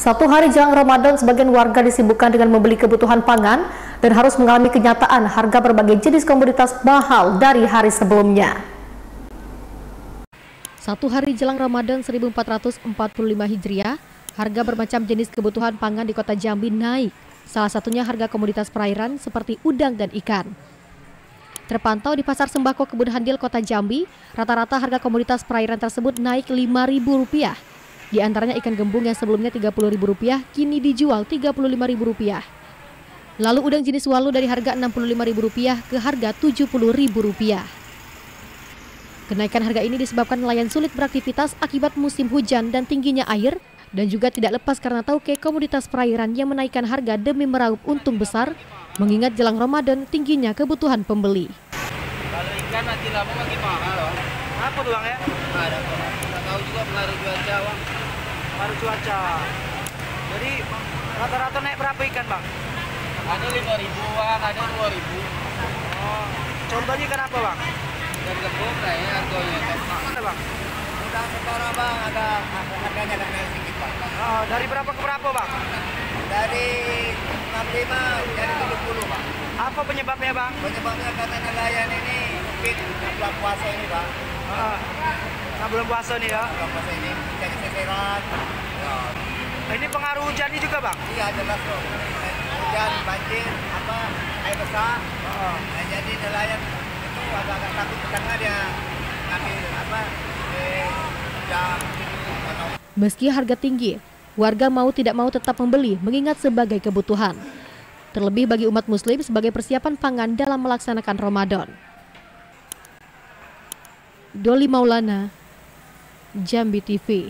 Satu hari jelang Ramadan, sebagian warga disibukkan dengan membeli kebutuhan pangan dan harus mengalami kenyataan harga berbagai jenis komoditas mahal dari hari sebelumnya. Satu hari jelang Ramadan 1445 Hijriah, harga bermacam jenis kebutuhan pangan di kota Jambi naik. Salah satunya harga komoditas perairan seperti udang dan ikan. Terpantau di Pasar Sembako Kebun Handil Kota Jambi, rata-rata harga komoditas perairan tersebut naik Rp5.000. Di antaranya ikan gembung yang sebelumnya Rp30.000 kini dijual Rp35.000. Lalu udang jenis walu dari harga Rp65.000 ke harga Rp70.000. Kenaikan harga ini disebabkan nelayan sulit beraktivitas akibat musim hujan dan tingginya air, dan juga tidak lepas karena tauke komoditas perairan yang menaikkan harga demi meraup untung besar, mengingat jelang Ramadan tingginya kebutuhan pembeli. Kalau ikan nanti lama makin mahal loh. Apa tuh bang ya? Ada kok. Nggak tahu juga pengaruh cuaca bang. Pengaruh cuaca. Jadi rata-rata naik berapa ikan bang? Ada Rp5.000-an, ada Rp2.000. Oh. Contohnya ikan apa bang? Ikan gembung kayaknya harganya. Mana bang? Udang sekarang bang ada harganya ada naik sedikit bang. Oh, dari berapa ke berapa bang? Dari 65 jadi 70 bang. Apa penyebabnya bang? Penyebabnya karena nelayan ini mungkin bulan puasa ini bang. Bulan puasa nih ya? Bulan puasa ini jadi seseran. Ini pengaruh hujan juga bang? Iya jelas dong. Hujan, banjir, air besar. Nah, jadi nelayan itu agak takut ke tengah dia ngambil Meski harga tinggi, warga mau tidak mau tetap membeli mengingat sebagai kebutuhan. Terlebih bagi umat muslim sebagai persiapan pangan dalam melaksanakan Ramadan. Doli Maulana, Jambi TV.